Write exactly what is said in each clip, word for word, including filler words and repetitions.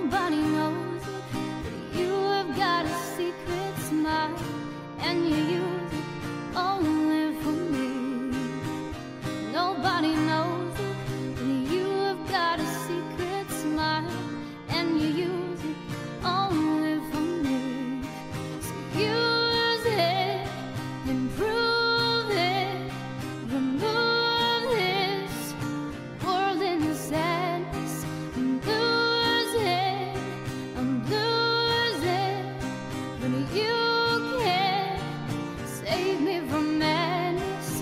Nobody knows it, but you have got a secret smile, and you use it only for me. Nobody knows it, but you have got a secret smile, and you use it only for me. So use it, improve it, remove this world in sadness. I'm losing, I'm losing, but you can't save me from madness.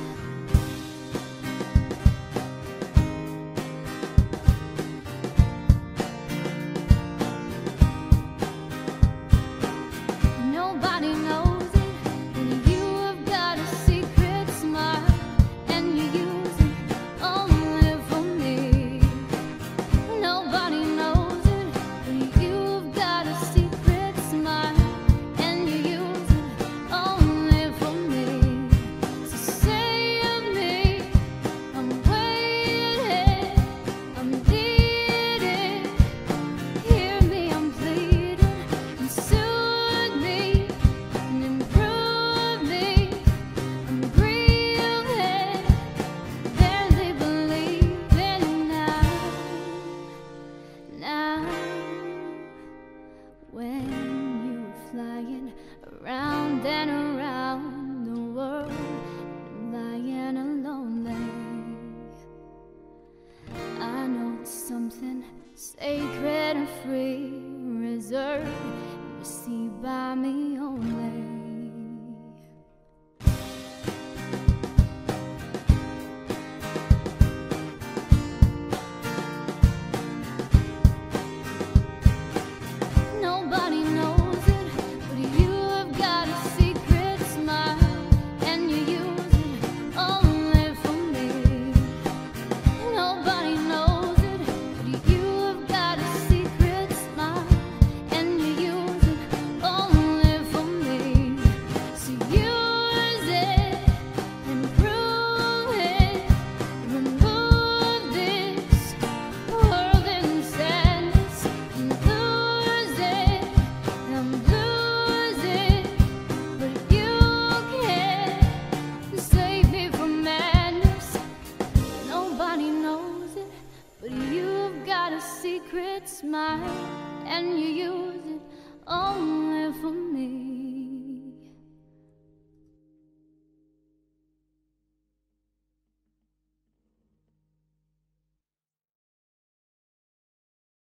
Nobody knows it, but you have got a secret smile, and you use it only for me. Nobody knows it, but you've got a secret smile, and you use it only for me. So save me, I'm waiting, I'm needing. Hear me, I'm pleading, and soothe me, and improve me. I'm grieving, barely believing now. Now, when you're flying around and around the world, and lying alone there, I know it's something sacred and free, reserved and received by me only.